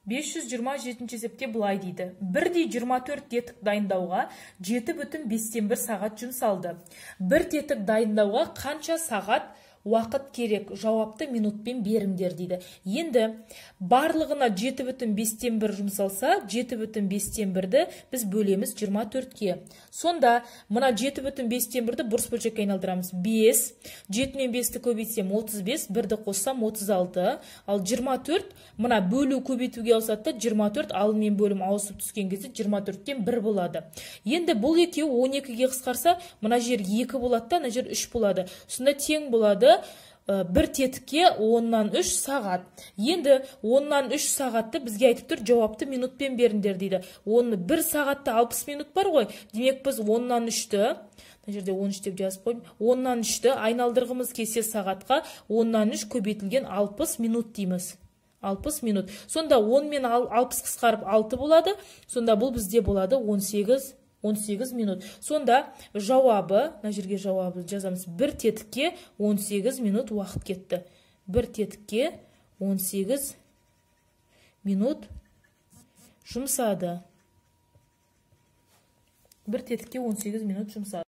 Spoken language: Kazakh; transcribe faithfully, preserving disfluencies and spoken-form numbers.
бес жүз жиырма жетінші есепте былай дейді. Бірдей жиырма төрт тетік дайындауға жеті бүтін бестен бір сағат жұмсалды. Бір тетік дайындауға қанша сағат уақыт керек? Жауапты минутпен беріңдер дейді. Енді барлығына жеті бүтін бестен бір жұмсалса, жеті бүтін бестен бірді біз бөлеміз жиырма төртке. Сонда мына жеті бүтін бестен бірді бұрыс бөлшекке айналдырамыз. бес, жеті мен бесті көбейтсем отыз бес, бірді қоссам отыз алты. Ал жиырма төрт, мына бөлу көбейтуге ауысады, жиырма төрт алым мен бөлім ауысып түскен кезде жиырма төрттен бір болады. Енді бұл екеуі он екіге қысқарса, мына жер екі болады да, мына жер үш болады. Сонда тең болады бір тетікке оннан үш сағат. Енді оннан үш сағатты бізге айтып тұр, жауапты минутпен беріңдер дейді. Оны бір сағатта алпыс минут бар ғой. Демек біз оннан үшті, мына жерде он үш деп жазып қойдым. оннан үшті айналдырғымыз келсе сағатқа оннан үш көбейтілген алпыс минут дейміз. алпыс минут. Сонда он мен алпыс қысқарып алты болады. Сонда бұл бізде болады он сегіз он сегіз минут. Сонда жауабы, мына жерге жауабы жазамыз. бір тетікке он сегіз минут уақыт кетті. бір тетікке он сегіз минут жұмсады. бір тетікке он сегіз минут жұмсады.